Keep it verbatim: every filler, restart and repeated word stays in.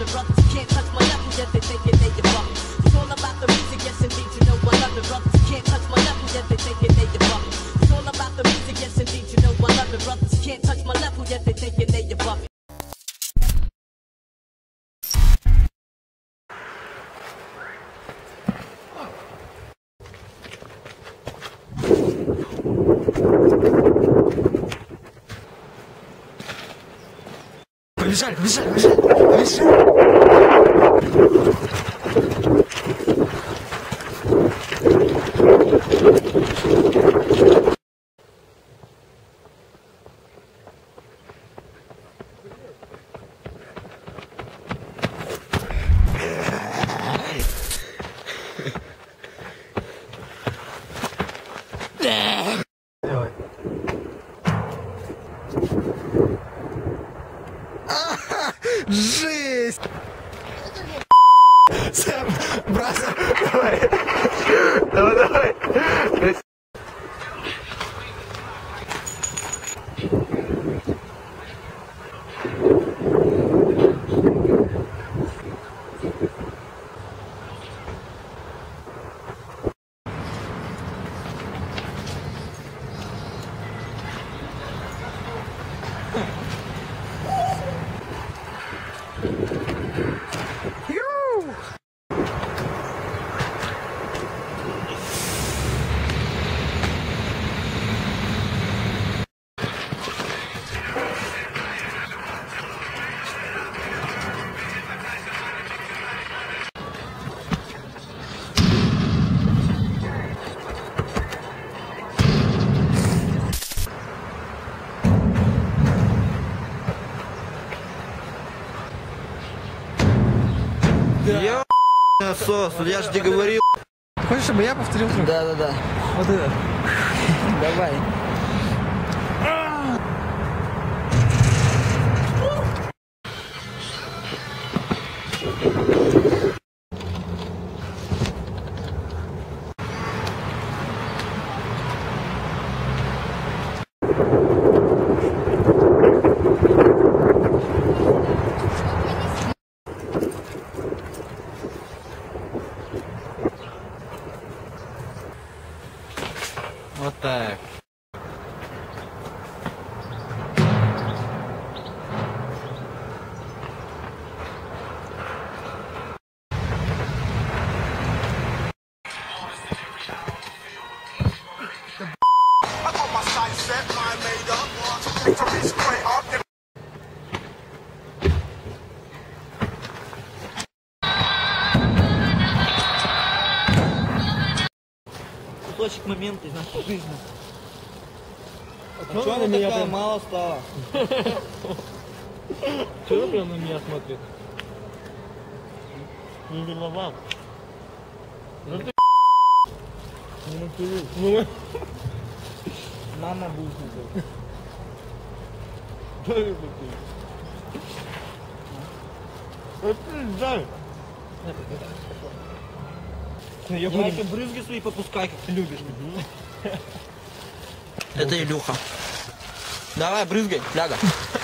it, brothers. Can't touch my level yet, they thinking they above me. It's all about the music, yes indeed, you know I love it, brothers. Can't touch my level yet, they thinking they above me. It's all about the music, yes indeed, you know I love it, brothers. Can't touch my level yet, they thinking they above me. Побежали, побежали, побежали, побежали. Давай. Жесть! Сэм, бросай! Давай! Давай, давай! Я насос, я же тебе говорил. Хочешь, чтобы я повторил трюк? Да, да, да. Вот это. Давай. Вот так. Кусочек момента из нашей жизни. А Чё чё она на меня такая прям... мало стала? Чё прям на меня смотрит? Не виноват. Ну ты... Ну, Мама будет. дай это ты. А ты дай. Я буду... Давай-ка брызги свои попускай, как ты любишь. Это Илюха. Давай, брызгай, ляга.